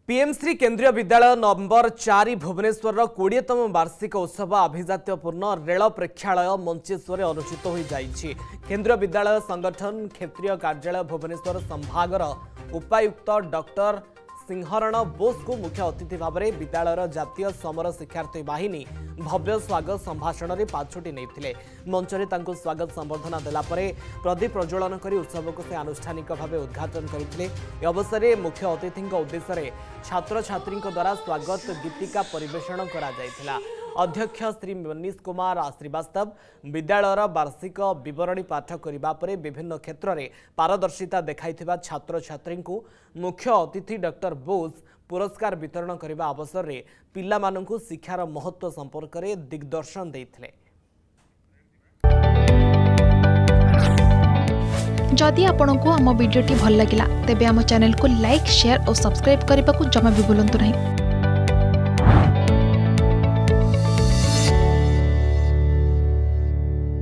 पीएमश्री केन्द्रीय विद्यालय नंबर 4 भुवनेश्वर 20तम वार्षिक उत्सव अभिजात्यपूर्ण रेल प्रेक्षालय मंचेश्वर अनुष्ठित हो जाइछि। केन्द्रीय विद्यालय संगठन क्षेत्रीय कार्यालय भुवनेश्वर संभागर उपायुक्त डॉक्टर सिंहरण बोस को मुख्य अतिथि भाव में विद्यालय जातीय समर शिक्षार्थी बाहिनी भव्य स्वागत संभाषण में पाछोटी नहीं मंच में स्वागत संबर्धना देलापर प्रदीप प्रज्वलन कर उत्सव को से आनुष्ठानिक भाव उद्घाटन करते। अवसर में मुख्य अतिथि उद्देश्य छात्र छात्री द्वारा स्वागत गीतिका परिवेषण करा जायथिला। अध्यक्ष श्री मनीष कुमार श्रीवास्तव विद्यालयर वार्षिक विवरणी पाठ करने पर विभिन्न क्षेत्र में पारदर्शिता देखाइथिबा छात्र छात्री को मुख्य अतिथि डॉक्टर बोस पुरस्कार वितरण करने अवसर में पिलामानंकु शिक्षार महत्व संपर्क में दिग्दर्शन देथिले। जदि आपंक आम भिडी भल लगा तेब आम चैनल को लाइक शेयर और सब्सक्राइब करने को जमा भी भूलु नहीं।